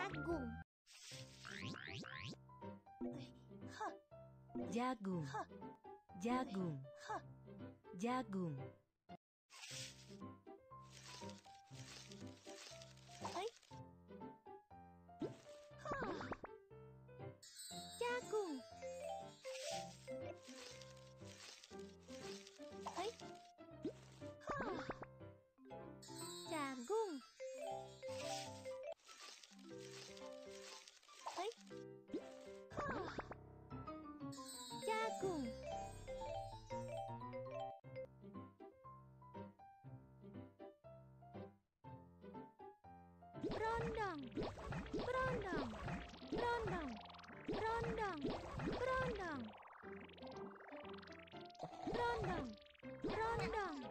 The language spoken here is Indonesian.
Jagung. Jagung. Jagung. Jagung. Jagung. Jagung. Jagung. Berondong. Berondong. Berondong. Berondong. Berondong. Berondong. Berondong.